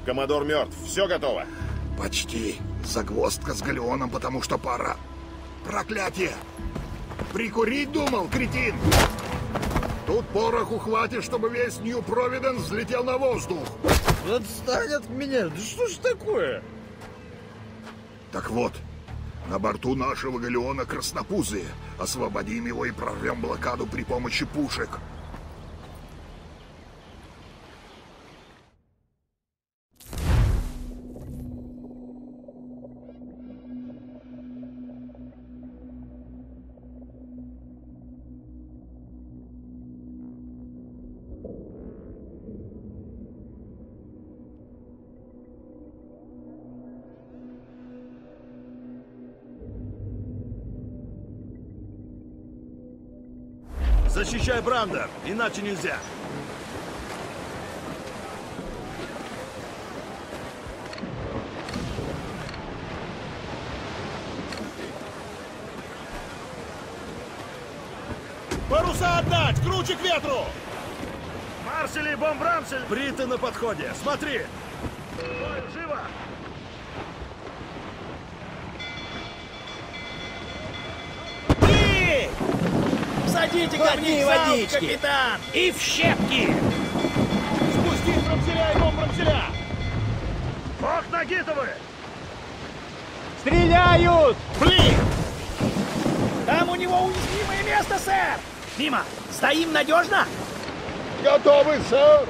Коммодор мертв. Все готово. Почти. Загвоздка с галеоном, потому что пора. Проклятие! Прикурить думал, кретин! Тут пороху хватит, чтобы весь Нью-Провиденс взлетел на воздух. Отстань от меня! Да что ж такое? Так вот, на борту нашего галеона краснопузые. Освободим его и прорвем блокаду при помощи пушек. Защищай Брандер, иначе нельзя. Паруса отдать! Круче к ветру! Маршали, бомбрамсель! Бриты на подходе! Смотри! Ой, живо! Садите камни водички, капитан! И в щепки! Спусти брамселя и бомбрамселя! Ох, ноги-то вы! Стреляют! Блин! Там у него уязвимое место, сэр! Мимо! Стоим надежно? Готовы, сэр!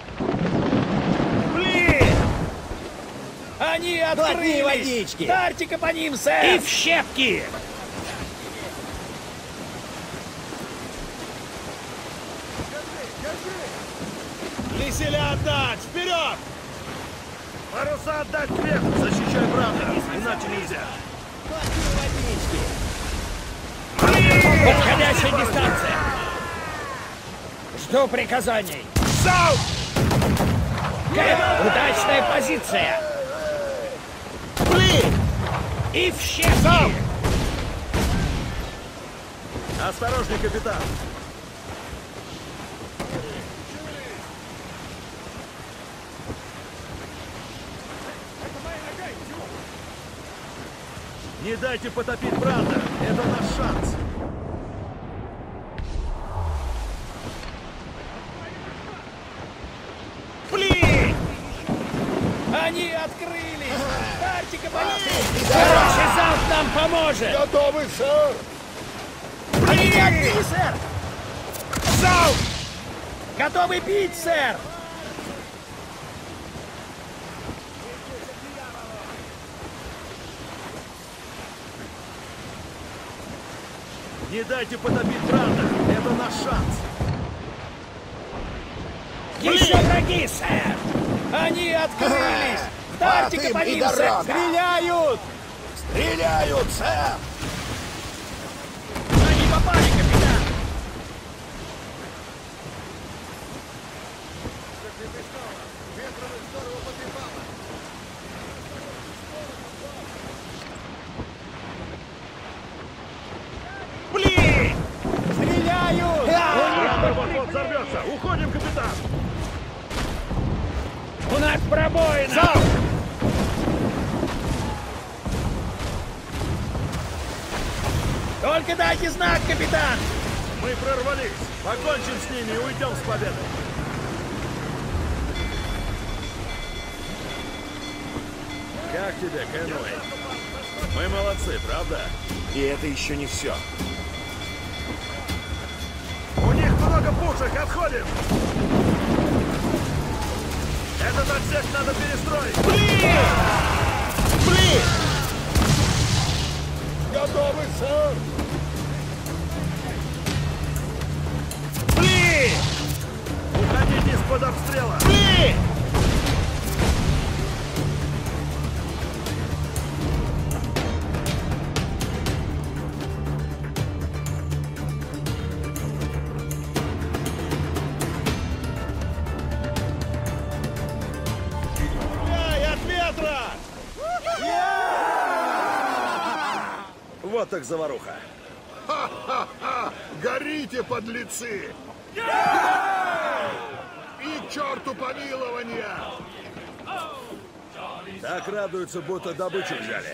Блин! Они открылись! Водички! Дарьте-ка по ним, сэр! И в щепки! Веселя отдать! Вперед! Паруса отдать к ветру! Защищай Брандер, иначе нельзя! Подходящая дистанция! Жду приказаний! Залп! Кэп, удачная позиция! Блин! И в щепки! Осторожней, капитан! Не дайте потопить Брандер! Это наш шанс! Блин! Они открылись! Дарьте-ка по ним! Хороший залп нам поможет! Готовы, сэр! Блин! Огни, сэр! Залп! Готовы бить, сэр! Не дайте потопить Брандер! Это наш шанс! Еще враги, сэр! Они открылись! Дарьте-ка по ним, сэр! Стреляют! Стреляют, сэр! Они попали, капитан! Блин! Стреляют! Брандер вот-вот взорвется! Уходим, капитан! У нас пробоина! Залп! Только дайте знак, капитан! Мы прорвались! Покончим с ними и уйдем с победой! Как тебе, Кенуэй? Мы молодцы, правда? И это еще не все. У них много пушек, отходим! Этот отсек надо перестроить! Блин! Блин! Готовы, сэр! Блин! Уходите из-под обстрела! Блин! Вот так заваруха. Ха-ха-ха! Горите, подлецы! И к черту помилования! Так радуются, будто добычу взяли.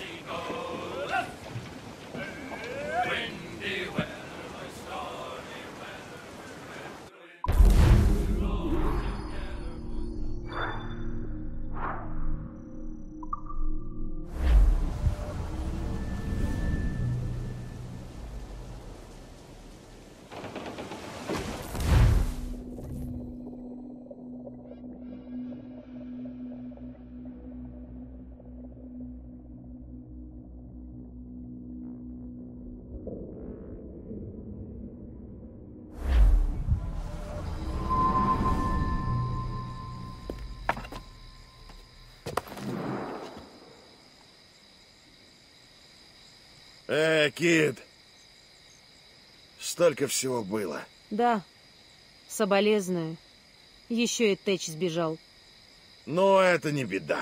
Кид. Столько всего было. Да, соболезную. Еще и Тэч сбежал. Но это не беда.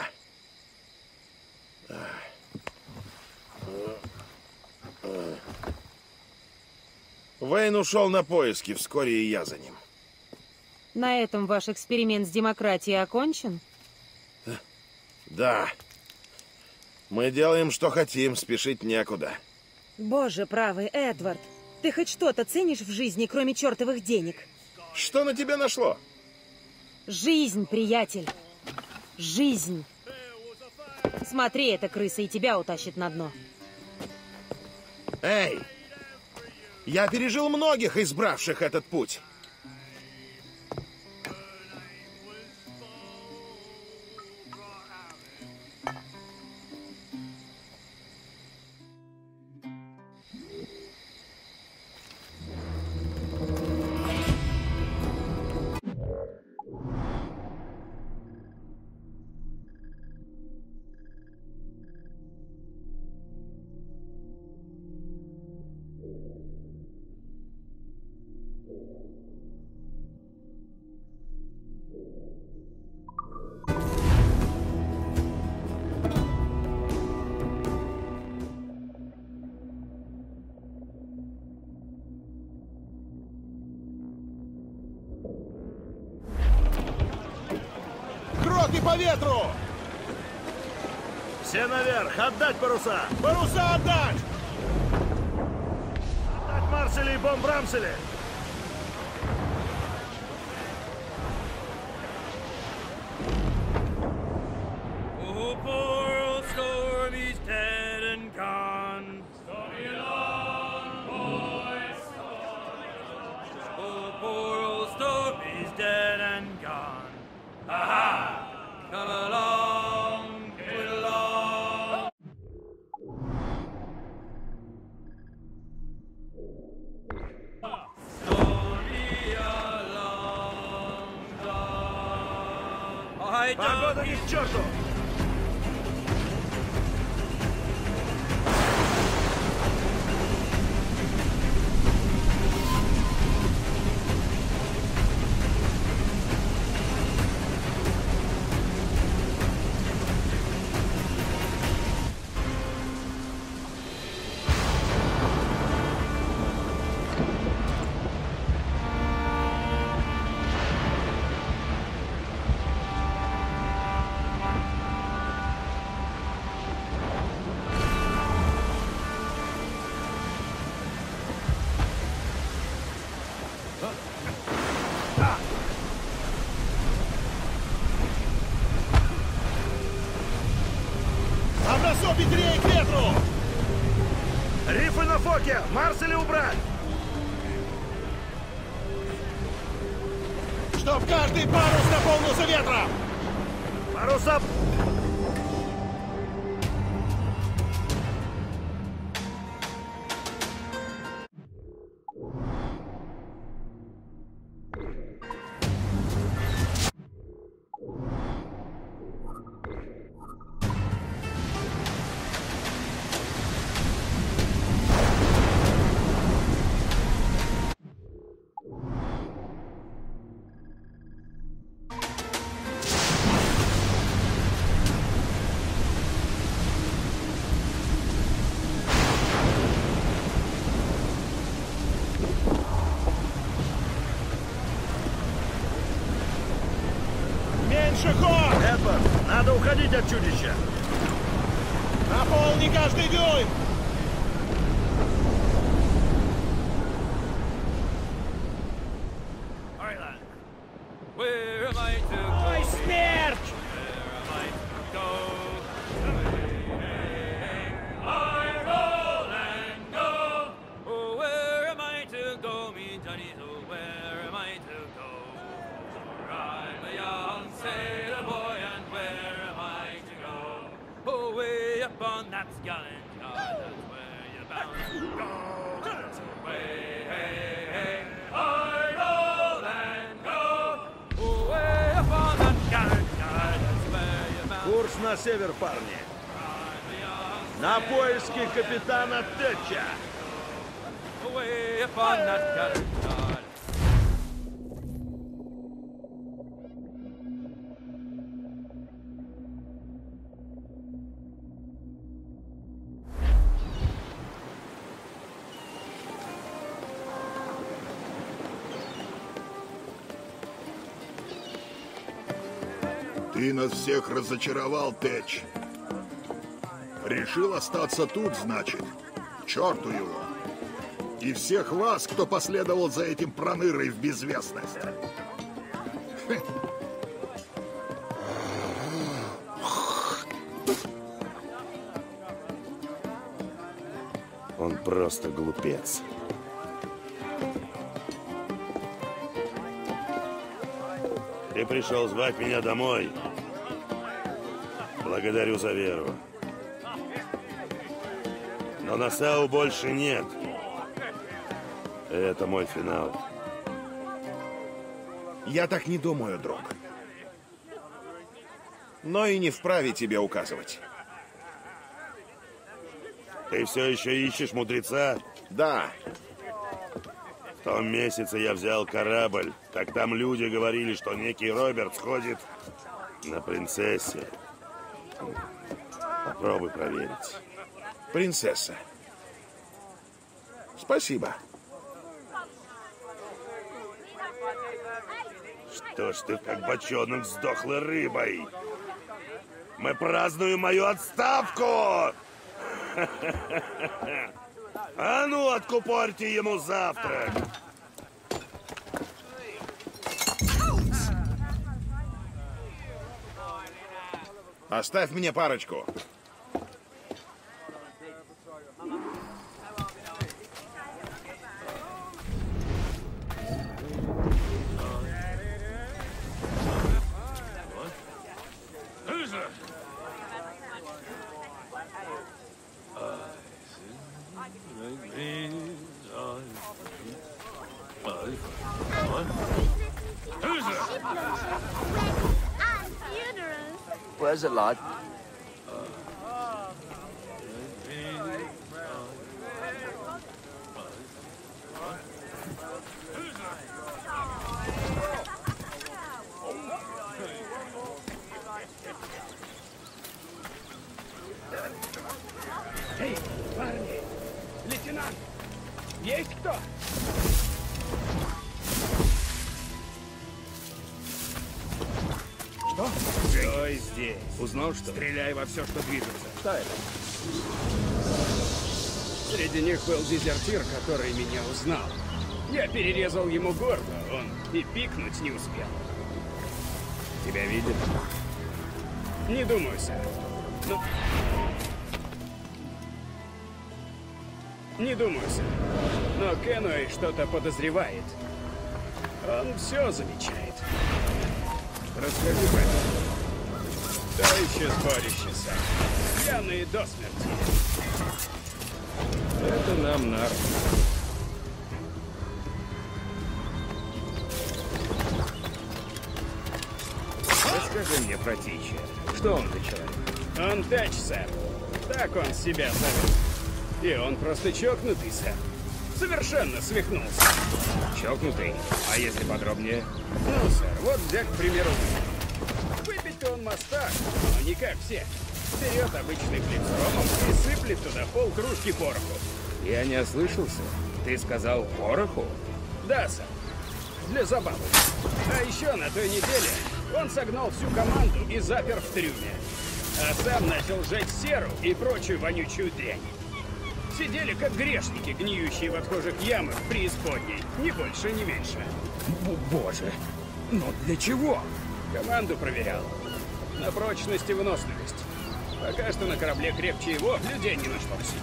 Вейн ушел на поиски, вскоре и я за ним. На этом ваш эксперимент с демократией окончен? Да. Мы делаем, что хотим, спешить некуда. Боже правый, Эдвард. Ты хоть что-то ценишь в жизни, кроме чертовых денег? Что на тебя нашло? Жизнь, приятель. Жизнь. Смотри, эта крыса и тебя утащит на дно. Эй! Я пережил многих, избравших этот путь. Гроты по ветру! Все наверх! Отдать паруса! Паруса отдать! Отдать Марсели и Бомбрамсели! Oh, poor old Stormy's dead and gone. Stormy along, boys. Oh, poor old Stormy's dead and gone. Aha! Come along, get along. Stormy along, gone. Ай, Погода ни к черту! Образцов ветрей к ветру! Рифы на фоке! Марсели убрать! Чтоб каждый парус наполнился ветром! Паруса... Надо уходить от чудища. Наполни каждый дюйм! All right, then. Where am I to go? Ой, смерч! Where am I to go? I roll and go. Oh, where am I to go, me Johnny? Oh, where am I to go? For I'm a young sailor boy, and where am I to go? Oh, way up on that gallant yard, that's where you're bound to go. Way, hey, hey, I roll and go. Oh, way up on that gallant yard, that's where you're bound to go. Курс на север, парни. На поиски капитана Тэтча. Way up on that gallant yard. Ты нас всех разочаровал, Тэч. Решил остаться тут, значит? К черту его. И всех вас, кто последовал за этим пронырой в безвестность. Он просто глупец. Ты пришел звать меня домой. Благодарю за веру. Но Насау больше нет. Это мой финал. Я так не думаю, друг. Но и не вправе тебе указывать. Ты все еще ищешь мудреца? Да, В том месяце я взял корабль. Так там люди говорили, что некий Роберт сходит на принцессе. Попробуй проверить. принцесса. Спасибо. Что ж ты как бочонок с дохлой рыбой? Мы празднуем мою отставку! А ну, откупорьте ему завтрак! Оставь мне парочку. Where's it, lad? Эй, парни! Лейтенант! Есть кто? Что? Стой здесь. Узнал, что? Стреляй во все, что движется. Что это? Среди них был дезертир, который меня узнал. Я перерезал ему горло, он и пикнуть не успел. Тебя видят? Не думаю, сэр. Ну... Не думаю, сэр. Но Кенуэй что-то подозревает. Он все замечает. Расскажи про это. Да еще сборище, сэр. Пьяные до смерти. Это нам на руку. Расскажи мне про Тича. Что он за человек? Он Тэч, сэр. Так он себя зовет. И он просто чокнутый, сэр. Совершенно свихнулся. Чокнутый? А если подробнее? Ну, сэр, вот взять, к примеру, выпить-то он мастак, но не как все. Берет обычный плит с ромом и сыплет туда полкружки пороху. Я не ослышался. Ты сказал пороху? Да, сэр. Для забавы. А еще на той неделе Он согнал всю команду и запер в трюме. А сам начал сжечь серу и прочую вонючую дрянь. Сидели как грешники, гниющие в отхожих ямах в преисподней. Ни больше, ни меньше. Боже, но для чего? Команду проверял. На прочность и выносливость. Пока что на корабле крепче его людей не нашлось.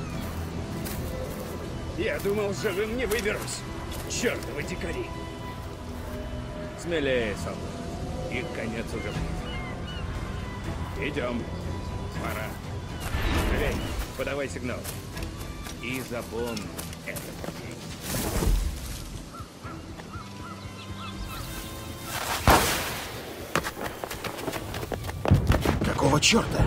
Я думал, живым не выберусь. Чёртовы дикари. Смелее, солдат. Их конец уже близок. Идем. Пора. Эй, подавай сигнал. И запомни этот день. Какого черта?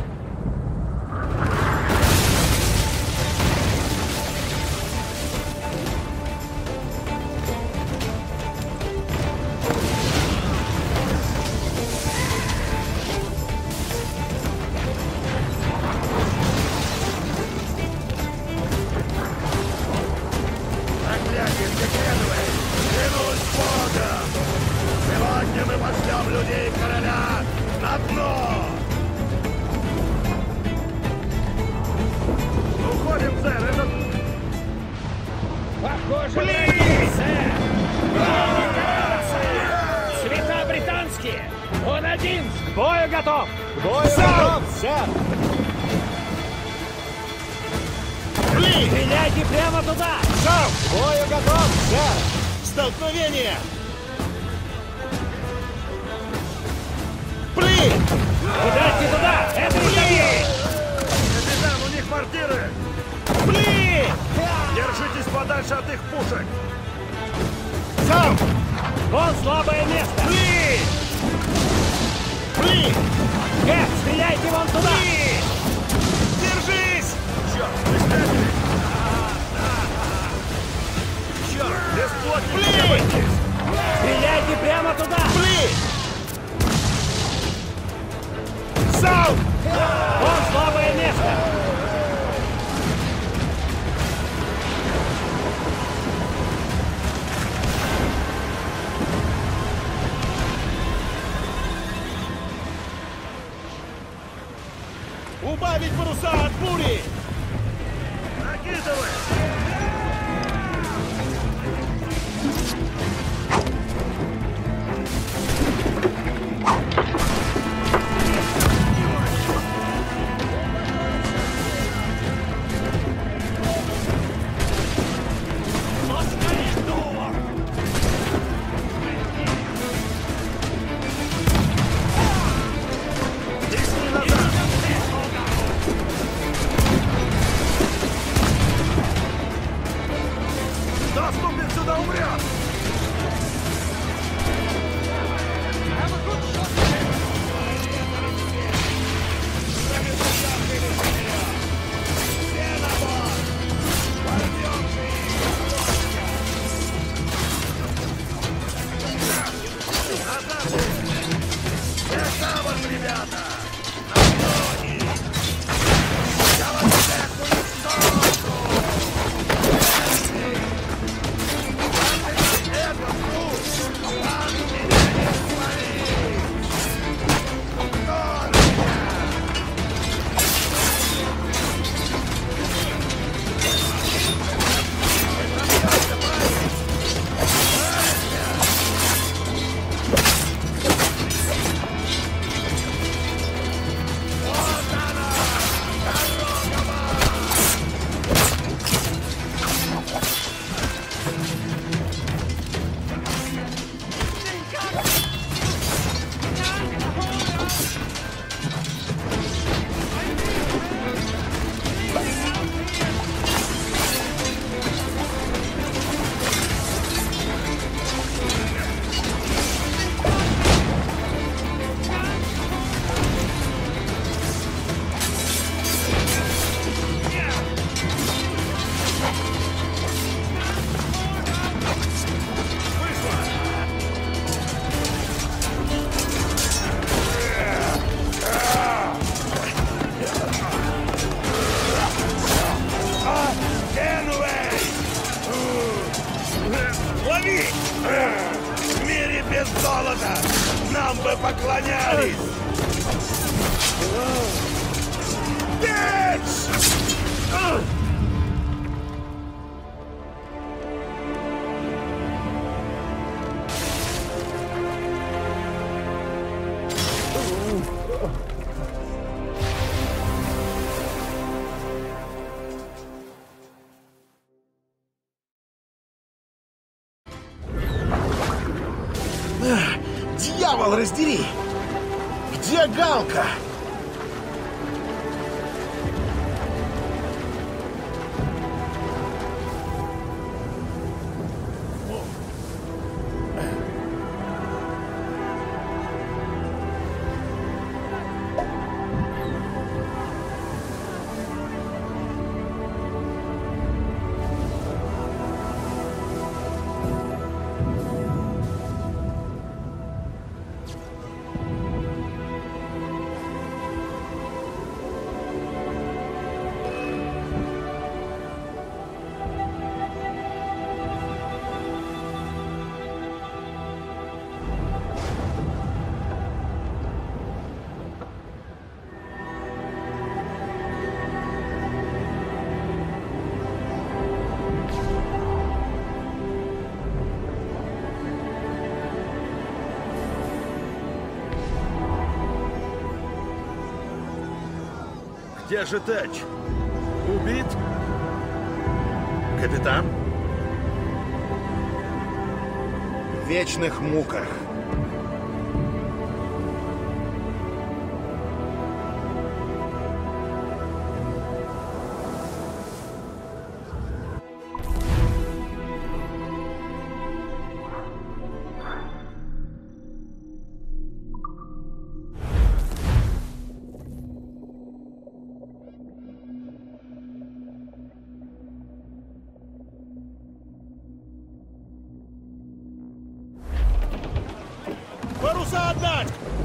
Столкновение! Куда не туда! Это не тобой! Капитан, у них мортиры! Держитесь подальше от их пушек! Сам! Вон слабое место! Кэп, стреляйте вон туда! Держись! Черт, вы спрятались! Черт, бесплотники, обойтись! Стреляйте прямо туда! Сам! Вон слабое место! Убавить паруса от бури! Накидывай! Отец! Дьявол, раздери! Где Галка? Где же Тэч? Убит? Капитан? В вечных муках. Паруса отдать!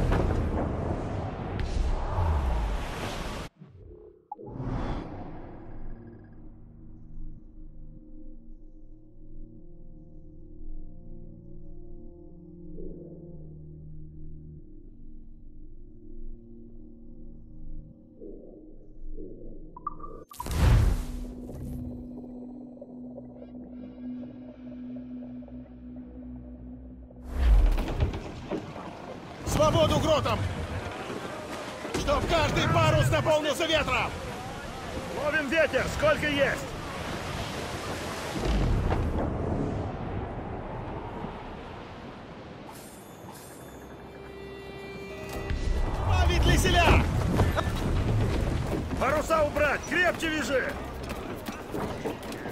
Свободу гротам! Чтоб каждый парус наполнился ветром! Ловим ветер, сколько есть! Ловить леселя! Паруса убрать, крепче вяжи!